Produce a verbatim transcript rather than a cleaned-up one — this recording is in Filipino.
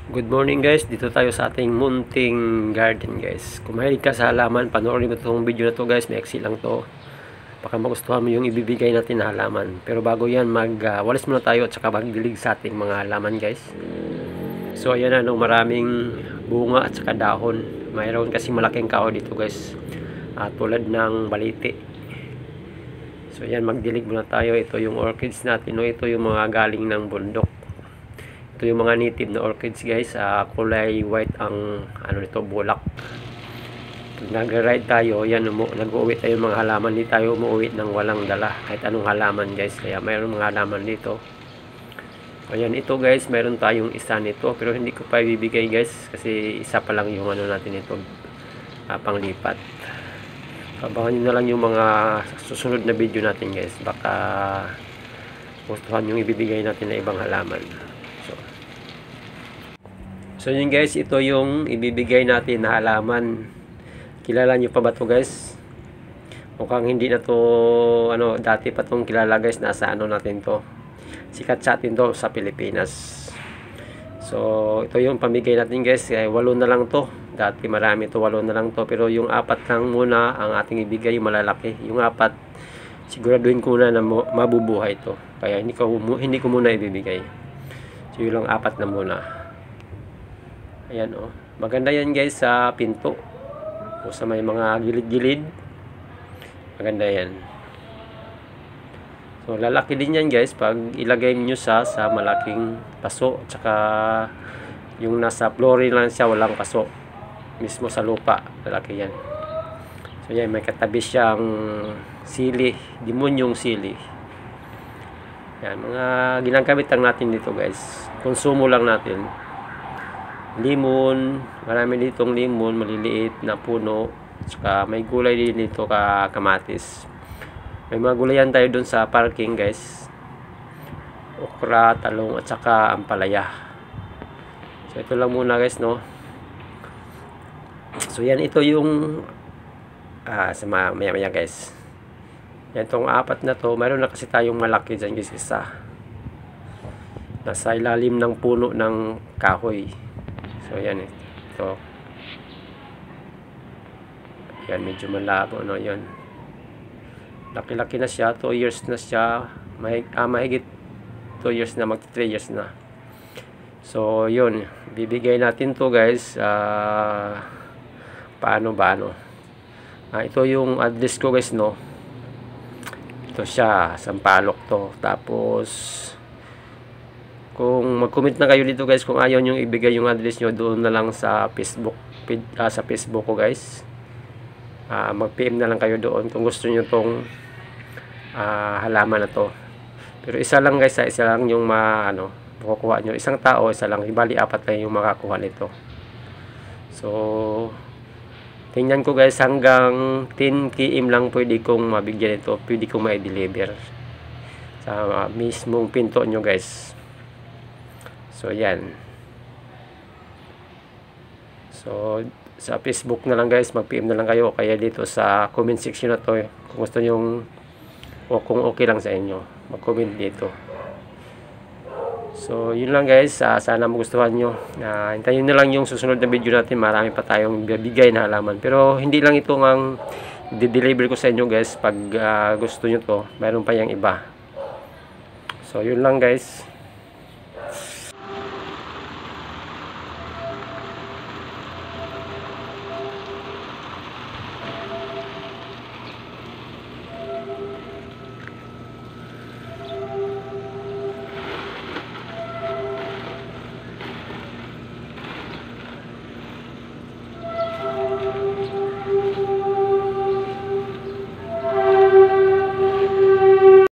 Good morning guys, dito tayo sa ating munting garden guys. Kung mahilig ka sa halaman, panoorin mo itong video na to guys, maiksi lang to. Baka magustuhan mo yung ibibigay natin na halaman. Pero bago yan, mag-walis uh, muna tayo at saka magdilig sa ating mga halaman guys. So ayan na, no, maraming bunga at saka dahon. Mayroon kasi malaking kahoy dito guys, uh, tulad ng baliti. So ayan, magdilig muna tayo. Ito yung orchids natin, no? Ito yung mga galing ng bundok. Ito yung mga native na orchids guys, uh, kulay white ang ano nito, bulak. Pag nag-ride tayo, yan, nag-uwi tayo mga halaman, hindi tayo umuwi ng walang dala kahit anong halaman guys. Kaya mayroon mga halaman dito. Ayan, ito guys, mayroon tayong isa nito pero hindi ko pa ibibigay guys kasi isa pa lang yung ano natin ito, uh, panglipat. Abangan nyo na lang yung mga susunod na video natin guys, baka gustuhan yung ibibigay natin na ibang halaman. So yun guys, ito yung ibibigay natin na halaman. Kilala nyo pa ba to guys? Mukhang hindi na to, ano, dati pa tong kilala guys. Nasa ano natin to, sikat sa atin to sa Pilipinas. So ito yung pamigay natin guys. eh, Walo na lang to. Dati marami to, walo na lang to. Pero yung apat lang muna ang ating ibigay, yung malalaki. Yung apat, siguraduhin ko na na mabubuhay to. Kaya hindi ko, hindi ko muna ibibigay. So yun lang, apat na muna. Ayan, oh. Maganda yan guys sa pinto o sa may mga gilid-gilid. Maganda yan. So lalaki din yan guys pag ilagay niyo sa sa malaking paso. Tsaka yung nasa flooring lang siya, walang paso. Mismo sa lupa, lalaki yan. So yan, may katabi siyang sili, demonyong sili. Yan, mga ginagamit lang natin dito guys. Konsumo lang natin. Limon, marami ditong limon, maliliit na puno. Saka may gulay din dito, ka kamatis. May mga gulayan tayo dun sa parking guys. Okra, talong at saka ampalaya. So ito lang muna guys, no. So yan, ito yung ah, sa maya maya guys. Yan, itong apat na to, mayroon na kasi tayong malaki dyan guys, isa. Nasa ilalim ng puno ng kahoy. So yan eh. Ito. Yan, medyo malabo, no, yan. Laki-laki na siya, two years na siya. Mahig, ah, mahigit two years na, mag three years na. So yun, bibigay natin to guys. Ah, paano ba, no? Ah, ito yung address ko guys, no. Ito siya, Sampaloc to. Tapos kung mag-comment na kayo dito guys, kung ayaw nyo ibigay yung address nyo, doon na lang sa Facebook, uh, sa Facebook ko guys. Uh, mag-P M na lang kayo doon kung gusto nyo tong uh, halaman na to. Pero isa lang guys, isa lang yung ma, ano, makukuha nyo. Isang tao, isa lang. Ibali apat lang yung makakuha nito. So tingnan ko guys, hanggang ten kilometers lang pwede kong mabigyan ito. Pwede kong ma-deliver sa uh, mismong pinto nyo guys. So yan. So sa Facebook na lang guys, mag-P M na lang kayo, kaya dito sa comment section na to, kung gusto nyo o kung okay lang sa inyo, mag-comment dito. So yun lang guys, uh, sana magustuhan nyo. Uh, hintayin na lang yung susunod na video natin, marami pa tayong bibigay na halaman. Pero hindi lang ito ang di-deliver ko sa inyo guys. Pag uh, gusto nyo to, mayroon pa yung iba. So yun lang guys.